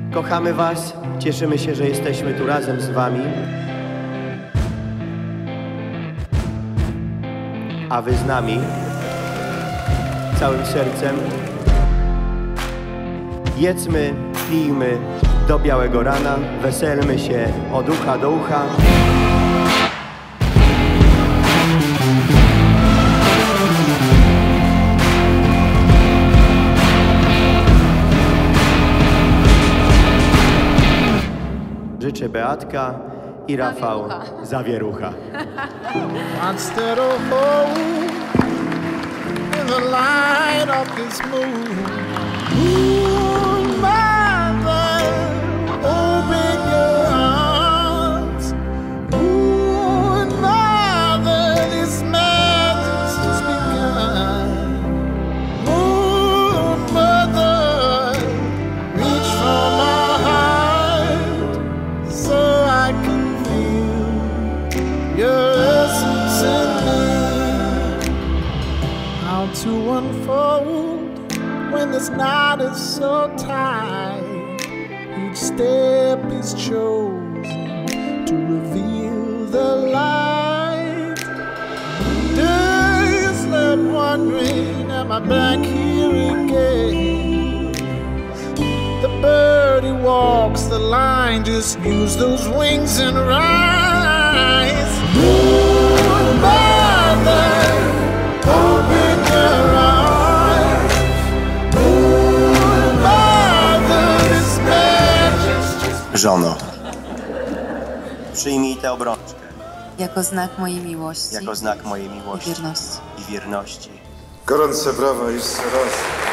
Kochamy was, cieszymy się, że jesteśmy tu razem z wami. A wy z nami, całym sercem. Jedzmy, pijmy do białego rana, weselmy się od ucha do ucha. Życzę Beatka i Rafał Zawierucha. Instead of home in the light of this moon, mother, open your arms. Mother, this madness has begun. Mother, reach for my heart so I can feel your essence in me. How to unfold when this knot is so tight. Each step is chosen to reveal the light. Days left wondering, am I back here again? The bird who walks the line, just use those wings and rise. Moon mother, open your eyes. Moon mother, this magic's just... Żono, przyjmij tę obrączkę jako znak mojej miłości jako znak mojej miłości i wierności. i wierności. Gorące brawa jeszcze raz.